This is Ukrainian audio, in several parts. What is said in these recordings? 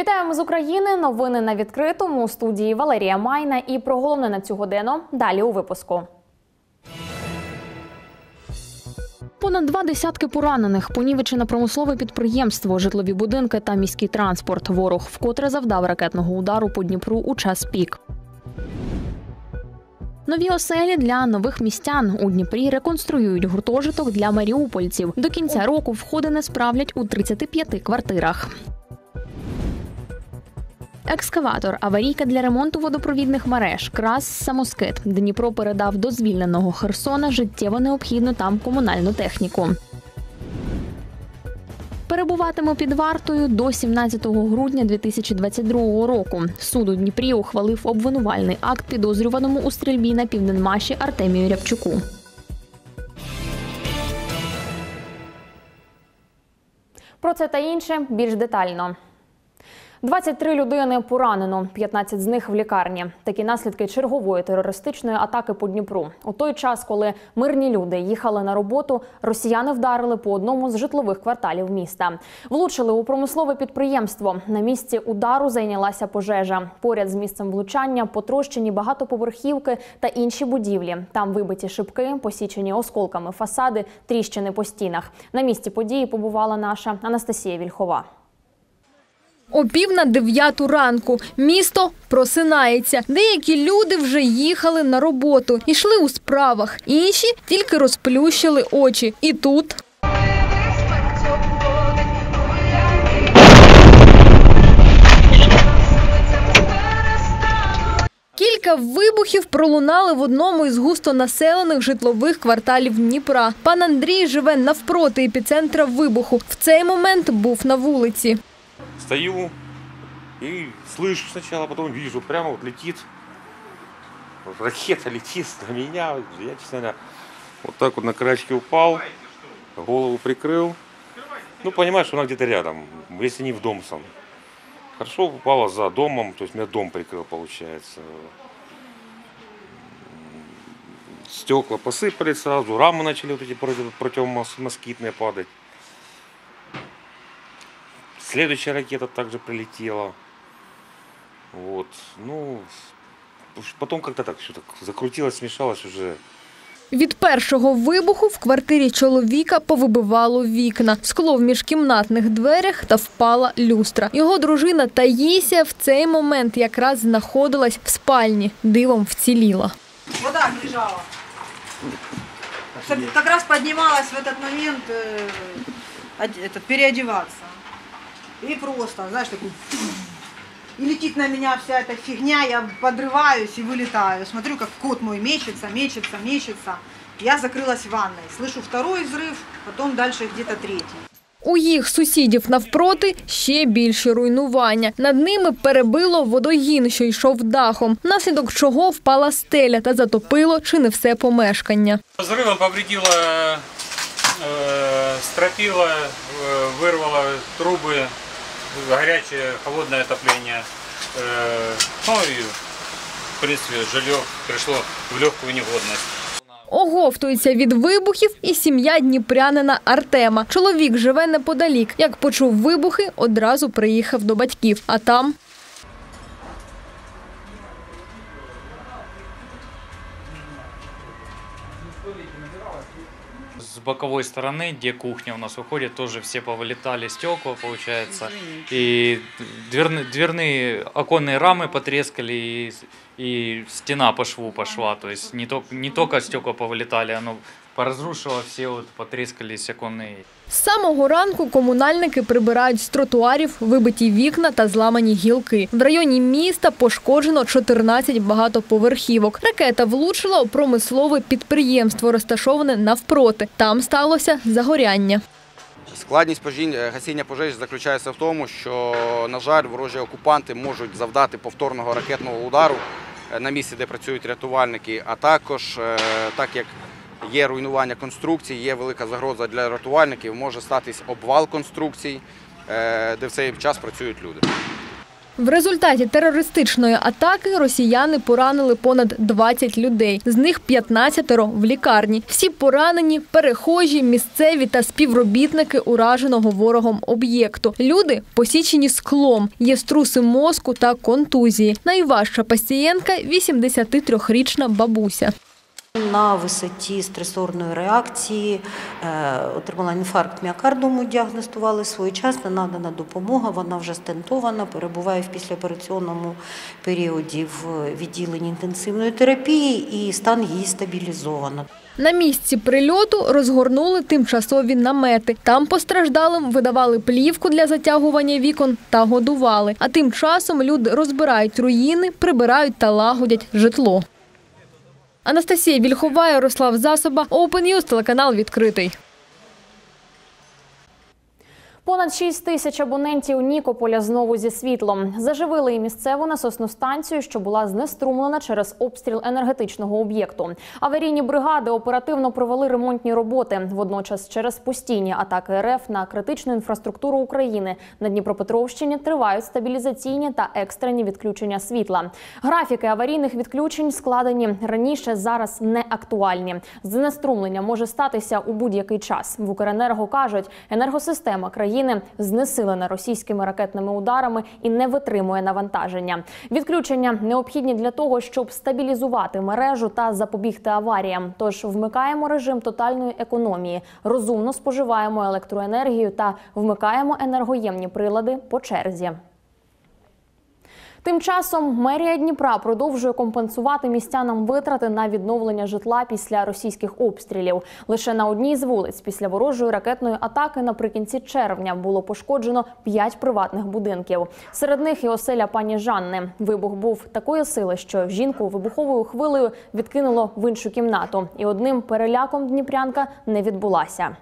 Вітаємо з України. Новини на відкритому. У студії Валерія Майна. І про головне на цю годину далі у випуску. Понад 2 десятки поранених, понівечене промислове підприємство, житлові будинки та міський транспорт. Ворог вкотре завдав ракетного удару по Дніпру у час пік. Нові оселі для нових містян. У Дніпрі реконструюють гуртожиток для маріупольців. До кінця року входи справлять у 35 квартирах. Екскаватор, аварійка для ремонту водопровідних мереж, крас, самоскид. Дніпро передав до звільненого Херсона життєво необхідну там комунальну техніку. Перебуватиме під вартою до 17 грудня 2022 року. Суд у Дніпрі ухвалив обвинувальний акт підозрюваному у стрільбі на Південмаші Артемію Рябчуку. Про це та інше більш детально. 23 людини поранено, 15 з них в лікарні. Такі наслідки чергової терористичної атаки по Дніпру. У той час, коли мирні люди їхали на роботу, росіяни вдарили по одному з житлових кварталів міста. Влучили у промислове підприємство. На місці удару зайнялася пожежа. Поряд з місцем влучання потрощені багатоповерхівки та інші будівлі. Там вибиті шибки, посічені осколками фасади, тріщини по стінах. На місці події побувала наша Анастасія Вільхова. О 8:45 ранку. Місто просинається. Деякі люди вже їхали на роботу, йшли у справах. Інші тільки розплющили очі. І тут... Кілька вибухів пролунали в одному із густонаселених житлових кварталів Дніпра. Пан Андрій живе навпроти епіцентра вибуху. В цей момент був на вулиці. Стою и слышу сначала, потом вижу, прямо вот летит, ракета летит на меня. Я, честно говоря, вот так вот на краешке упал, голову прикрыл. Ну, понимаешь, что она где-то рядом, если не в дом сам. Хорошо упала за домом, то есть меня дом прикрыл, получается. Стекла посыпались сразу, рамы начали вот эти противомоскитные падать. Следующая ракета также прилетела. Вот. Ну, потом как-то так все так закрутилось, смешалось уже. Від першого вибуху в квартирі чоловіка повибивало вікна, скло в міжкімнатних дверях та впала люстра. Його дружина Таїсія в цей момент якраз знаходилась в спальні, дивом вціліла. Вот так лежала. Как раз поднималась в этот момент переодеваться. И просто, знаешь, такой... И летит на меня вся эта фигня, я подрываюсь и вылетаю. Смотрю, как кот мой мечется. Я закрылась в ванной. Слышу второй взрыв, потом дальше где-то третий. У їх сусідів навпроти ще більші руйнування. Над ними перебило водогін, що йшов дахом, внаслідок чого впала стеля та затопило чи не все помешкання. Взривом повредило стропила, вырвало трубы, горячее, холодное отопление. Ну и, в принципе, жилье пришло в легкую негодность. Оговтується від вибухів і сім'я дніпрянина Артема. Чоловік живе неподалік. Як почув вибухи, одразу приїхав до батьків. А там... С боковой стороны, где кухня у нас уходит, тоже все повылетали стекла, получается. И дверные оконные рамы потрескали, и стена по шву пошла. То есть не только стекла повылетали, оно поразрушило, все вот потрескались оконные. З самого ранку комунальники прибирають з тротуарів вибиті вікна та зламані гілки. В районі міста пошкоджено 14 багатоповерхівок. Ракета влучила у промислове підприємство, розташоване навпроти. Там сталося загоряння. Складність гасіння пожежі заключається в тому, що, на жаль, ворожі окупанти можуть завдати повторного ракетного удару на місці, де працюють рятувальники, а також, так як є руйнування конструкцій, є велика загроза для рятувальників, може статись обвал конструкцій, де в цей час працюють люди. В результаті терористичної атаки росіяни поранили понад 20 людей. З них 15 в лікарні. Всі поранені – перехожі, місцеві та співробітники ураженого ворогом об'єкту. Люди посічені склом, є струси мозку та контузії. Найважча пацієнтка – 83-річна бабуся. На висоті стресорної реакції отримала інфаркт міокарду, ми діагностували своєчасно, надана допомога, вона вже стентована, перебуває в післяопераційному періоді в відділенні інтенсивної терапії і стан її стабілізовано. На місці прильоту розгорнули тимчасові намети. Там постраждалим видавали плівку для затягування вікон та годували. А тим часом люди розбирають руїни, прибирають та лагодять житло. Анастасія Вільхова, Ярослав Засоба, Open News, телеканал «Відкритий». Понад 6 тисяч абонентів Нікополя знову зі світлом. Заживили і місцеву насосну станцію, що була знеструмлена через обстріл енергетичного об'єкту. Аварійні бригади оперативно провели ремонтні роботи. Водночас через постійні атаки РФ на критичну інфраструктуру України на Дніпропетровщині тривають стабілізаційні та екстрені відключення світла. Графіки аварійних відключень складені раніше, зараз не актуальні. Знеструмлення може статися у будь-який час. В Укренерго кажуть, енергосистема країни знесилена російськими ракетними ударами і не витримує навантаження. Відключення необхідні для того, щоб стабілізувати мережу та запобігти аваріям. Тож вмикаємо режим тотальної економії, розумно споживаємо електроенергію та вмикаємо енергоємні прилади по черзі. Тим часом мерія Дніпра продовжує компенсувати містянам витрати на відновлення житла після російських обстрілів. Лише на одній з вулиць після ворожої ракетної атаки наприкінці червня було пошкоджено 5 приватних будинків. Серед них і оселя пані Жанни. Вибух був такої сили, що жінку вибуховою хвилею відкинуло в іншу кімнату. І одним переляком дніпрянка не відбулася.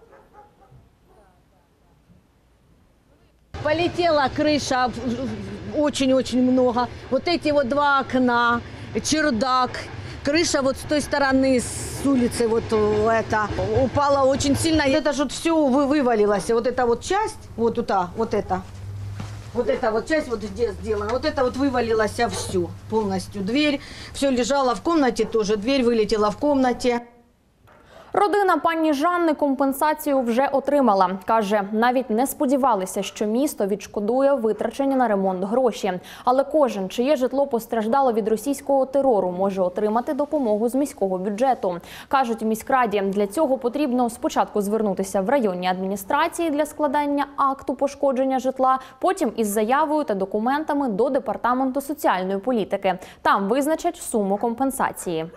Полетела крыша, очень-очень много. Вот эти вот 2 окна, чердак. Крыша вот с той стороны, с улицы, вот это, упала очень сильно. Это же все вывалилось. Вот эта вот часть, вот туда, вот эта. Вот эта вот часть вот здесь сделана. Вот это вот вывалилось все полностью. Дверь, все лежало в комнате тоже. Дверь вылетела в комнате. Родина пані Жанни компенсацію вже отримала. Каже, навіть не сподівалися, що місто відшкодує витрачені на ремонт гроші. Але кожен, чиє житло постраждало від російського терору, може отримати допомогу з міського бюджету. Кажуть у міськраді, для цього потрібно спочатку звернутися в районні адміністрації для складання акту пошкодження житла, потім із заявою та документами до Департаменту соціальної політики. Там визначать суму компенсації.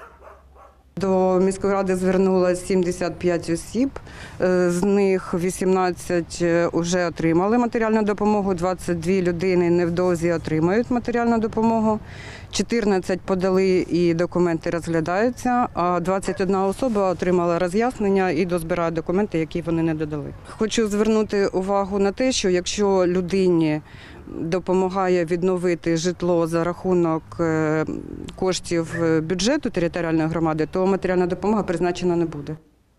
До міської ради звернулося 75 осіб, з них 18 вже отримали матеріальну допомогу, 22 людини невдовзі отримають матеріальну допомогу, 14 подали і документи розглядаються, а 21 особа отримала роз'яснення і дозбирає документи, які вони не додали. Хочу звернути увагу на те, що якщо людині допомагає відновити житло за рахунок коштів бюджету територіальної громади, то матеріальна допомога призначена не буде.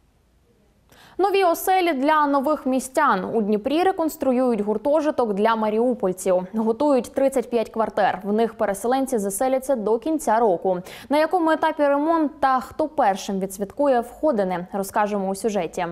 Нові оселі для нових містян. У Дніпрі реконструюють гуртожиток для маріупольців. Готують 35 квартир. В них переселенці заселяться до кінця року. На якому етапі ремонт та хто першим відсвяткує входини, розкажемо у сюжеті.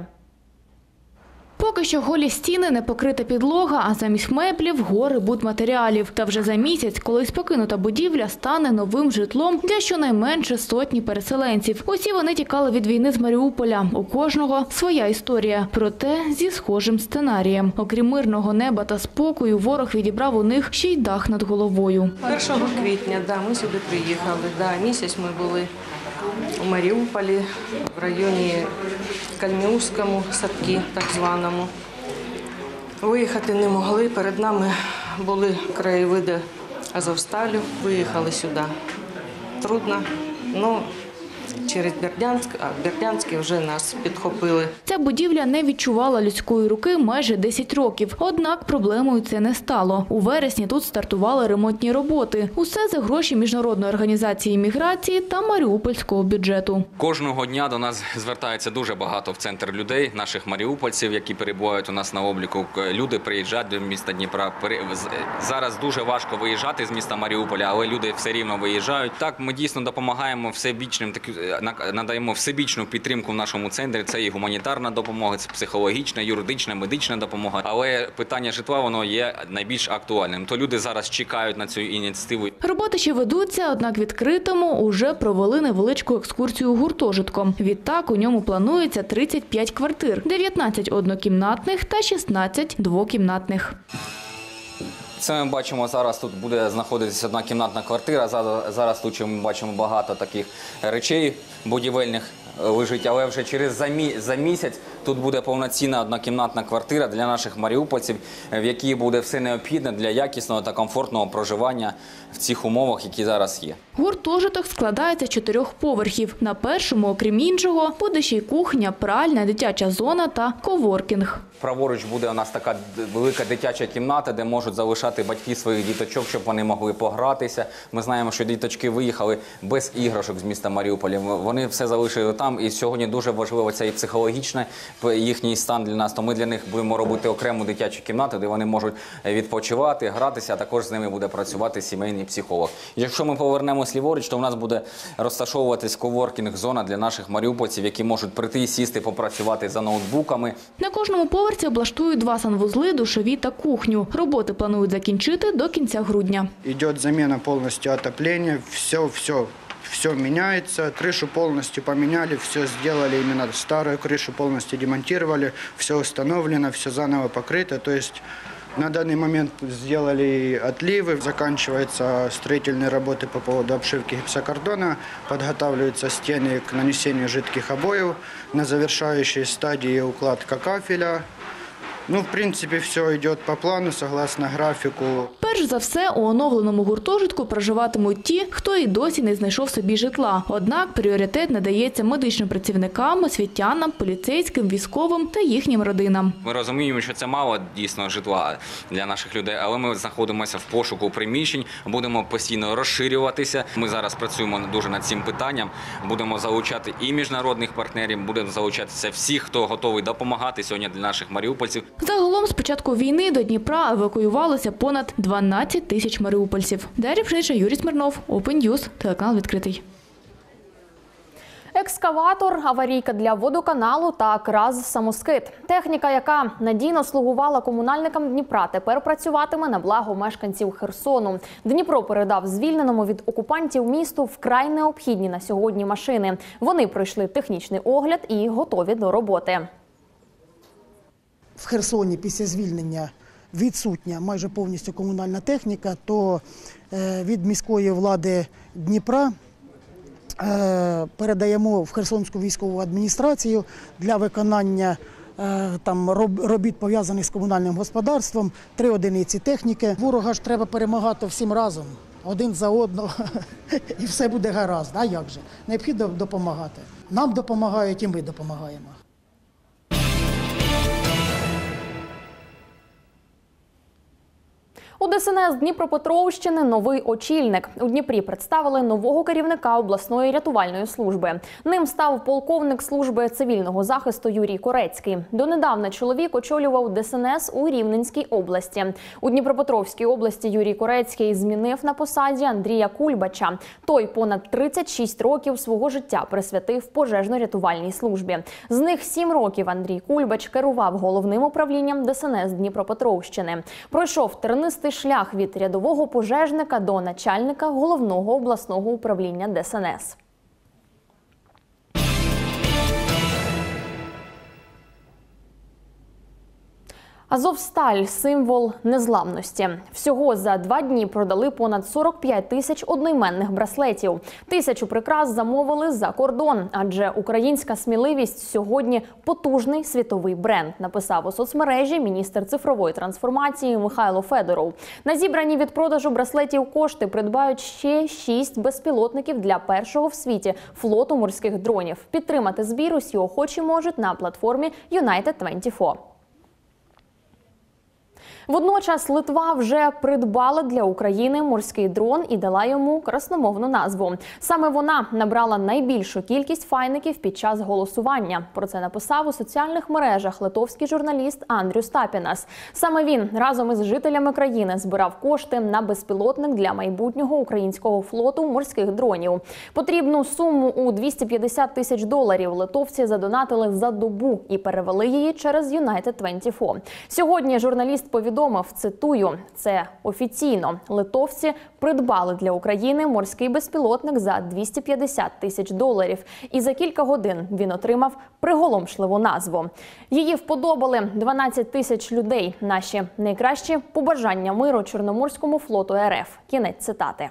Поки що голі стіни, не покрита підлога, а замість меблів – гори будматеріалів. Та вже за місяць колись покинута будівля стане новим житлом для щонайменше сотні переселенців. Усі вони тікали від війни з Маріуполя. У кожного своя історія, проте зі схожим сценарієм. Окрім мирного неба та спокою, ворог відібрав у них ще й дах над головою. 1 квітня, ми сюди приїхали. Місяць ми були у Маріуполі, в районі Кальміуському, садки так званому. Виїхати не могли, перед нами були краєвиди Азовсталю, виїхали сюди. Трудно, але через Бердянськ, а в Бердянську вже нас підхопили. Ця будівля не відчувала людської руки майже 10 років. Однак проблемою це не стало. У вересні тут стартували ремонтні роботи. Усе за гроші Міжнародної організації міграції та маріупольського бюджету. Кожного дня до нас звертається дуже багато в центр людей, наших маріупольців, які перебувають у нас на обліку. Люди приїжджають до міста Дніпра. Зараз дуже важко виїжджати з міста Маріуполя, але люди все рівно виїжджають. Так, ми дійсно допомагаємо надаємо всебічну підтримку в нашому центрі. Це і гуманітарна допомога, це психологічна, юридична, медична допомога. Але питання житла, воно є найбільш актуальним. То люди зараз чекають на цю ініціативу. Роботи ще ведуться, однак відкритому уже провели невеличку екскурсію гуртожитком. Відтак у ньому планується 35 квартир, 19 однокімнатних та 16 двокімнатних. Це ми бачимо, зараз тут буде знаходитися однокімнатна квартира. Зараз тут ми бачимо багато таких речей будівельних лежить, але вже за місяць тут буде повноцінна однокімнатна квартира для наших маріупольців, в якій буде все необхідне для якісного та комфортного проживання в цих умовах, які зараз є. Гуртожиток складається з 4 поверхів. На першому, окрім іншого, буде ще й кухня, пральня, дитяча зона та коворкінг. Праворуч буде у нас така велика дитяча кімната, де можуть залишати батьки своїх діточок, щоб вони могли погратися. Ми знаємо, що діточки виїхали без іграшок з міста Маріуполя. Вони все залишили там, і сьогодні дуже важливо це і психологічний їхній стан для нас. То ми для них будемо робити окрему дитячу кімнату, де вони можуть відпочивати, гратися, а також з ними буде працювати сімейний психолог. Якщо ми повернемось ліворуч, то у нас буде розташовуватись коворкінг-зона для наших маріупольців, які можуть прийти і сісти, попрацювати за ноутбуками. На кожному поверсі облаштують 2 санвузли, душові та кухню. Роботи планують закінчити до кінця грудня. Йде заміна повністю отоплення, все меняется, крышу полностью поменяли, все сделали, именно старую крышу полностью демонтировали, все установлено, все заново покрыто. То есть на данный момент сделали отливы, заканчиваются строительные работы по поводу обшивки гипсокартона, подготавливаются стены к нанесению жидких обоев, на завершающей стадии укладка кафеля. Ну, в принципі, все йде по плану, согласно графіку. Перш за все, у оновленому гуртожитку проживатимуть ті, хто і досі не знайшов собі житла. Однак пріоритет надається медичним працівникам, освітянам, поліцейським, військовим та їхнім родинам. Ми розуміємо, що це мало дійсно житла для наших людей, але ми знаходимося в пошуку приміщень, будемо постійно розширюватися. Ми зараз працюємо дуже над цим питанням, будемо залучати і міжнародних партнерів, будемо залучатися всіх, хто готовий допомагати сьогодні для наших маріупольців. Загалом з початку війни до Дніпра евакуювалося понад 12 тисяч маріупольців. Дар'я Пшенична, Юрій Смирнов, Open News, телеканал «Відкритий». Екскаватор, аварійка для водоканалу та КРАЗ-самоскид. Техніка, яка надійно слугувала комунальникам Дніпра, тепер працюватиме на благо мешканців Херсону. Дніпро передав звільненому від окупантів місту вкрай необхідні на сьогодні машини. Вони пройшли технічний огляд і готові до роботи. В Херсоні після звільнення відсутня майже повністю комунальна техніка, то від міської влади Дніпра передаємо в Херсонську військову адміністрацію для виконання робіт, пов'язаних з комунальним господарством, 3 одиниці техніки. Ворога ж треба перемагати всім разом, один за одного, і все буде гаразд. А як же? Необхідно допомагати. Нам допомагають, і ми допомагаємо. У ДСНС Дніпропетровщини новий очільник. У Дніпрі представили нового керівника обласної рятувальної служби. Ним став полковник служби цивільного захисту Юрій Корецький. Донедавна чоловік очолював ДСНС у Рівненській області. У Дніпропетровській області Юрій Корецький змінив на посаді Андрія Кульбача. Той понад 36 років свого життя присвятив пожежно-рятувальній службі. З них 7 років Андрій Кульбач керував головним управлінням ДСНС Дніпропетровщини. Пройшов тернистий шлях від рядового пожежника до начальника головного обласного управління ДСНС. Азовсталь – символ незламності. Всього за 2 дні продали понад 45 тисяч одноіменних браслетів. 1000 прикрас замовили за кордон, адже українська сміливість сьогодні – потужний світовий бренд, написав у соцмережі міністр цифрової трансформації Михайло Федоров. На зібрані від продажу браслетів кошти придбають ще 6 безпілотників для першого в світі флоту морських дронів. Підтримати збір усі охочі можуть на платформі United24. Водночас Литва вже придбала для України морський дрон і дала йому красномовну назву. Саме вона набрала найбільшу кількість файників під час голосування. Про це написав у соціальних мережах литовський журналіст Андріус Тапінас. Саме він разом із жителями країни збирав кошти на безпілотник для майбутнього українського флоту морських дронів. Потрібну суму у $250 тисяч литовці задонатили за добу і перевели її через United24. Сьогодні журналіст повідомив, цитую, це офіційно. Литовці придбали для України морський безпілотник за $250 тисяч. І за кілька годин він отримав приголомшливу назву. Її вподобали 12 тисяч людей. Наші найкращі побажання миру Чорноморському флоту РФ. Кінець цитати.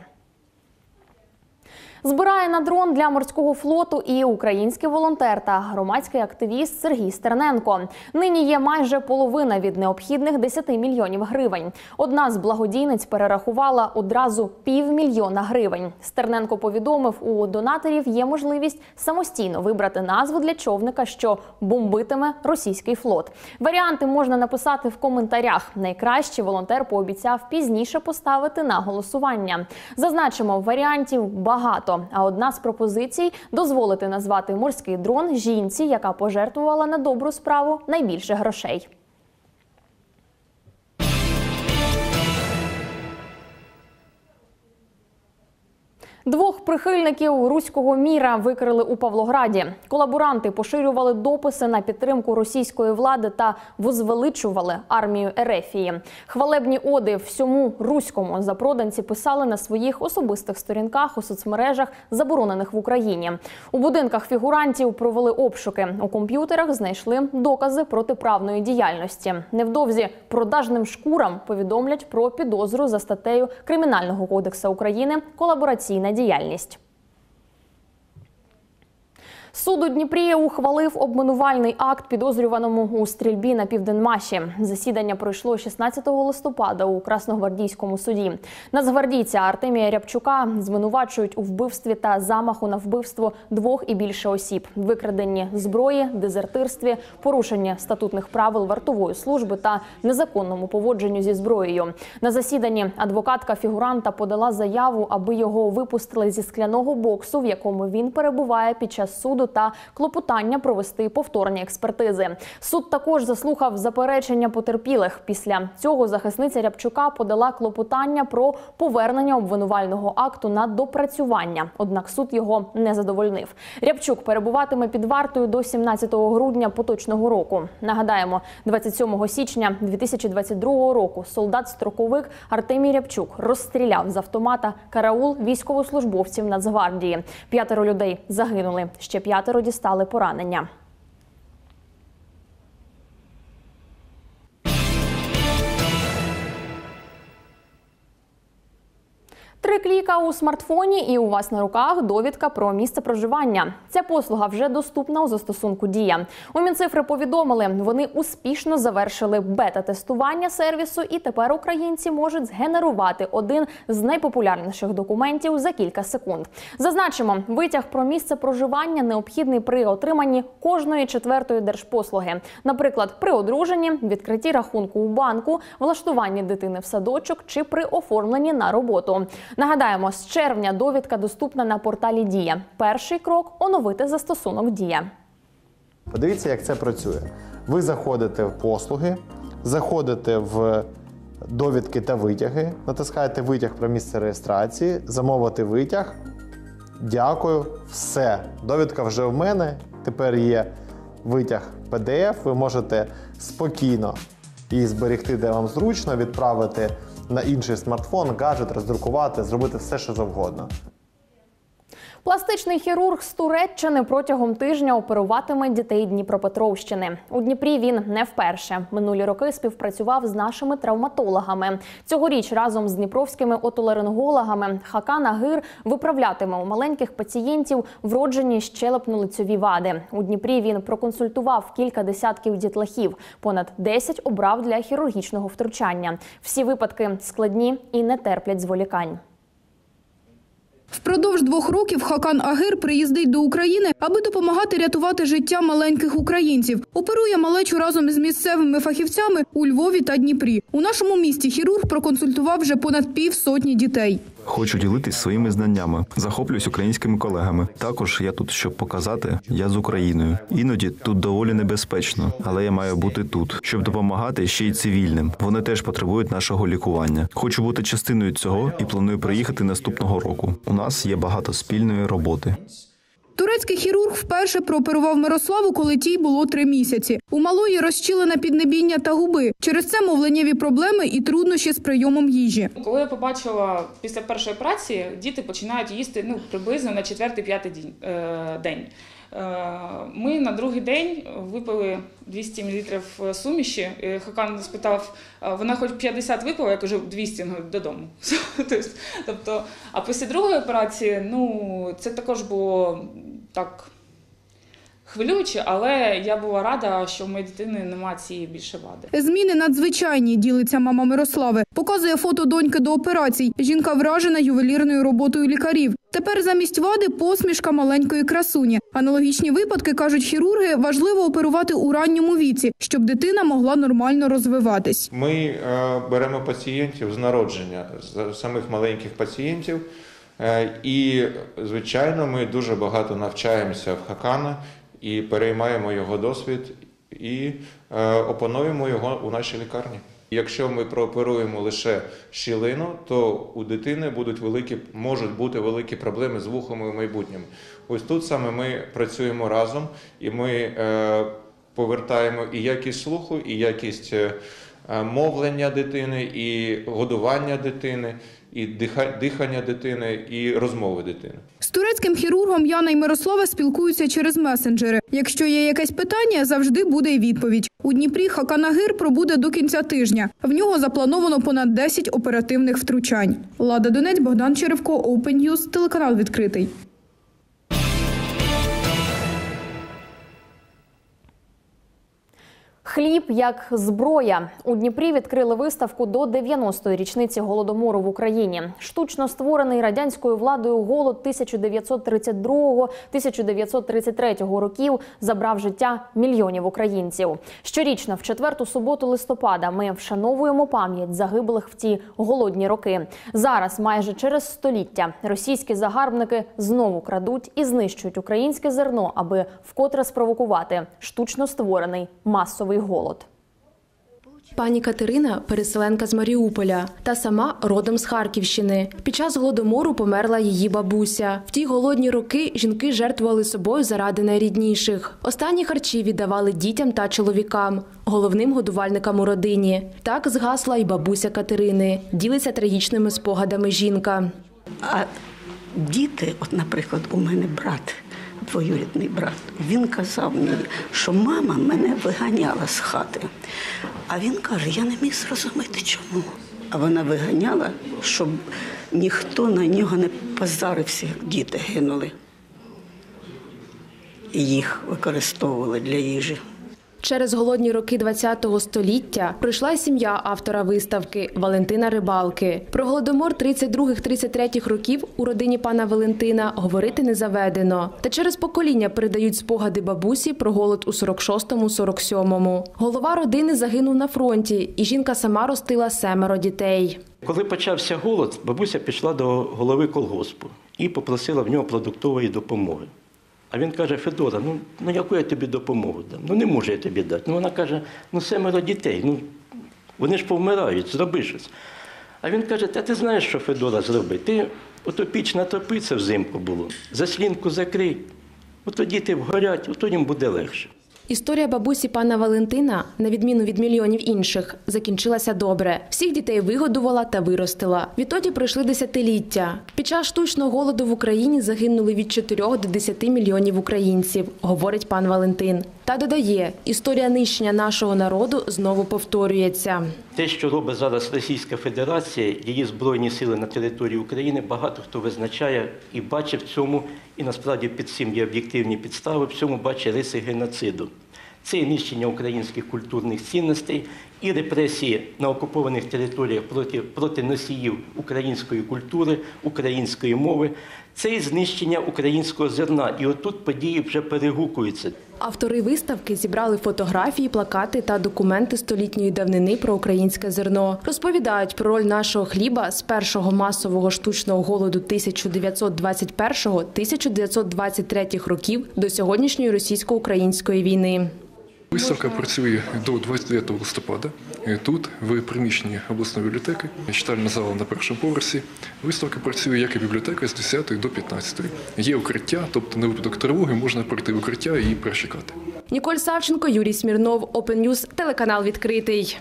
Збирає на дрон для морського флоту і український волонтер та громадський активіст Сергій Стерненко. Нині є майже половина від необхідних 10 мільйонів гривень. Одна з благодійниць перерахувала одразу $500 000 гривень. Стерненко повідомив, у донаторів є можливість самостійно вибрати назву для човника, що бомбитиме російський флот. Варіанти можна написати в коментарях. Найкраще волонтер пообіцяв пізніше поставити на голосування. Зазначимо, варіантів багато. А одна з пропозицій – дозволити назвати морський дрон жінці, яка пожертвувала на добру справу найбільше грошей. Двох прихильників руського міра викрили у Павлограді. Колаборанти поширювали дописи на підтримку російської влади та возвеличували армію Ерефії. Хвалебні оди всьому руському запроданці писали на своїх особистих сторінках у соцмережах, заборонених в Україні. У будинках фігурантів провели обшуки. У комп'ютерах знайшли докази протиправної діяльності. Невдовзі продажним шкурам повідомлять про підозру за статтею Кримінального кодексу України «Колабораційна діяльність». Суд у Дніпрі ухвалив обвинувальний акт підозрюваному у стрільбі на Південмаші. Засідання пройшло 16 листопада у Красногвардійському суді. Нацгвардійця Артемія Рябчука звинувачують у вбивстві та замаху на вбивство 2 і більше осіб, викраденні зброї, дезертирстві, порушенні статутних правил вартової служби та незаконному поводженню зі зброєю. На засіданні адвокатка фігуранта подала заяву, аби його випустили зі скляного боксу, в якому він перебуває під час суду, та клопотання провести повторні експертизи. Суд також заслухав заперечення потерпілих. Після цього захисниця Рябчука подала клопотання про повернення обвинувального акту на допрацювання. Однак суд його не задовольнив. Рябчук перебуватиме під вартою до 17 грудня поточного року. Нагадаємо, 27 січня 2022 року солдат-строковик Артемій Рябчук розстріляв з автомата караул військовослужбовців Нацгвардії. 5 людей загинули, ще 5 дістали поранення. Три кліка у смартфоні і у вас на руках довідка про місце проживання. Ця послуга вже доступна у застосунку «Дія». У Мінцифри повідомили, вони успішно завершили бета-тестування сервісу і тепер українці можуть згенерувати один з найпопулярніших документів за кілька секунд. Зазначимо, витяг про місце проживання необхідний при отриманні кожної 4-ї держпослуги. Наприклад, при одруженні, відкритті рахунку у банку, влаштуванні дитини в садочок чи при оформленні на роботу. Нагадаємо, з червня довідка доступна на порталі «Дія». Перший крок – оновити застосунок «Дія». Подивіться, як це працює. Ви заходите в послуги, заходите в довідки та витяги, натискаєте витяг про місце реєстрації, замовити витяг. Дякую, все. Довідка вже в мене, тепер є витяг PDF, ви можете спокійно її зберегти, де вам зручно, відправити на інший смартфон, гаджет, роздрукувати, зробити все, що завгодно. Пластичний хірург з Туреччини протягом тижня оперуватиме дітей Дніпропетровщини. У Дніпрі він не вперше. Минулі роки співпрацював з нашими травматологами. Цьогоріч разом з дніпровськими отоларингологами Хакан Агир виправлятиме у маленьких пацієнтів вроджені щелепно-лицьові вади. У Дніпрі він проконсультував кілька десятків дітлахів. Понад 10 обрав для хірургічного втручання. Всі випадки складні і не терплять зволікань. Впродовж 2 років Хакан Агир приїздить до України, аби допомагати рятувати життя маленьких українців. Оперує малечу разом із місцевими фахівцями у Львові та Дніпрі. У нашому місті хірург проконсультував вже понад півсотні дітей. Хочу ділитись своїми знаннями, захоплююсь українськими колегами. Також я тут, щоб показати, я з Україною. Іноді тут доволі небезпечно, але я маю бути тут, щоб допомагати ще й цивільним. Вони теж потребують нашого лікування. Хочу бути частиною цього і планую приїхати наступного року. У нас є багато спільної роботи. Турецький хірург вперше прооперував Мирославу, коли тій було 3 місяці. У малої розщілена піднебіння та губи. Через це мовленнєві проблеми і труднощі з прийомом їжі. Коли я побачила після першої операції, діти починають їсти приблизно на 4-5 день. Ми на другий день випили 200 мл суміші. Хакан спитав, вона хоч 50 випила? Я кажу, 200, додому. Тобто, а після другої операції, це також було так хвилююче, але я була рада, що в моєї дитини немає цієї більше вади. Зміни надзвичайні, ділиться мама Мирослави. Показує фото доньки до операцій. Жінка вражена ювелірною роботою лікарів. Тепер замість вади посмішка маленької красуні. Аналогічні випадки, кажуть хірурги, важливо оперувати у ранньому віці, щоб дитина могла нормально розвиватись. Ми беремо пацієнтів з народження, з самих маленьких пацієнтів. І, звичайно, ми дуже багато навчаємося в Хакана і переймаємо його досвід і опануємо його у нашій лікарні. Якщо ми прооперуємо лише щілину, то у дитини можуть бути великі проблеми з вухами в майбутньому. Ось тут саме ми працюємо разом і ми повертаємо і якість слуху, і якість мовлення дитини, і годування дитини, і дихання дитини, і розмови дитини. З турецьким хірургом Яна і Мирослава спілкуються через месенджери. Якщо є якесь питання, завжди буде й відповідь. У Дніпрі Хакан Агир пробуде до кінця тижня. В нього заплановано понад 10 оперативних втручань. Лада Донець, Богдан Черевко, Open News, телеканал «Відкритий». Хліб як зброя. У Дніпрі відкрили виставку до 90-ї річниці Голодомору в Україні. Штучно створений радянською владою голод 1932-1933 років забрав життя мільйонів українців. Щорічно в 4-ту суботу листопада ми вшановуємо пам'ять загиблих в ті голодні роки. Зараз, майже через століття, російські загарбники знову крадуть і знищують українське зерно, аби вкотре спровокувати штучно створений масовий голод. Пані Катерина – переселенка з Маріуполя, та сама родом з Харківщини. Під час Голодомору померла її бабуся. В ті голодні роки жінки жертвували собою заради найрідніших. Останні харчі віддавали дітям та чоловікам, головним годувальникам у родині. Так згасла й бабуся Катерини. Ділиться трагічними спогадами жінка. А діти, наприклад, у мене брат, двоюрідний брат, він казав мені, що мама мене виганяла з хати. А він каже, я не міг зрозуміти, чому. А вона виганяла, щоб ніхто на нього не позарився, як діти гинули. І їх використовували для їжі. Через голодні роки ХХ століття прийшла й сім'я автора виставки Валентина Рибалки. Про Голодомор 32-33 років у родині пана Валентина говорити не заведено. Та через покоління передають спогади бабусі про голод у 46-47. Голова родини загинув на фронті, і жінка сама ростила 7 дітей. Коли почався голод, бабуся пішла до голови колгоспу і попросила в нього продуктової допомоги. А він каже, Федора, ну яку я тобі допомогу дам? Не можу я тобі дати. Вона каже, 7 дітей, вони ж повмирають, зроби щось. А він каже, ти знаєш, що, Федора, зроби? Ти ото піч натопи, це взимку було, заслінку закрий, ото діти вгорять, ото їм буде легше. Історія бабусі пана Валентина, на відміну від мільйонів інших, закінчилася добре. Всіх дітей вигодувала та виростила. Відтоді пройшли десятиліття. Під час штучного голоду в Україні загинули від 4 до 10 мільйонів українців, говорить пан Валентин. Та додає, історія нищення нашого народу знову повторюється. Те, що робить зараз Російська Федерація, її Збройні сили на території України, багато хто визначає і бачить в цьому, і насправді під цим є об'єктивні підстави, в цьому бачить риси геноциду. Це і нищення українських культурних цінностей, і репресії на окупованих територіях проти носіїв української культури, української мови. Це і знищення українського зерна. І отут події вже перегукуються. Автори виставки зібрали фотографії, плакати та документи столітньої давнини про українське зерно. Розповідають про роль нашого хліба з першого масового штучного голоду 1921-1923 років до сьогоднішньої російсько-української війни. Виставка працює до 29 листопада. Тут, в приміщенні обласної бібліотеки, читальна зала на першому поверсі. Виставка працює як і бібліотека з 10 до 15. Є укриття, тобто на випадок тривоги можна прийти в укриття і перечекати. Ніколь Савченко, Юрій Смірнов, Open News, телеканал «Відкритий».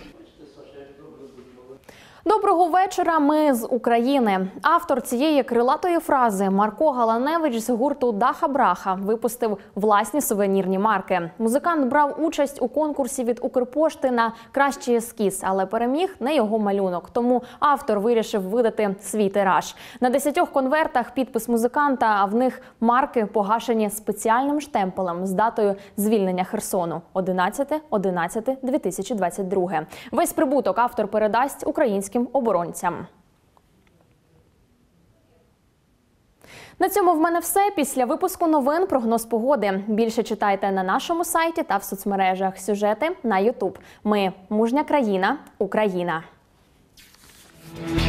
Доброго вечора, ми з України. Автор цієї крилатої фрази Марко Галаневич з гурту Даха Браха випустив власні сувенірні марки. Музикант брав участь у конкурсі від Укрпошти на кращий ескіз, але переміг не його малюнок. Тому автор вирішив видати свій тираж. На 10 конвертах підпис музиканта, а в них марки погашені спеціальним штемпелем з датою звільнення Херсону – 11.11.2022. Весь прибуток автор передасть українським оборонцям. На цьому в мене все. Після випуску новин прогноз погоди. Більше читайте на нашому сайті та в соцмережах. Сюжети на YouTube. Ми – мужня країна, Україна.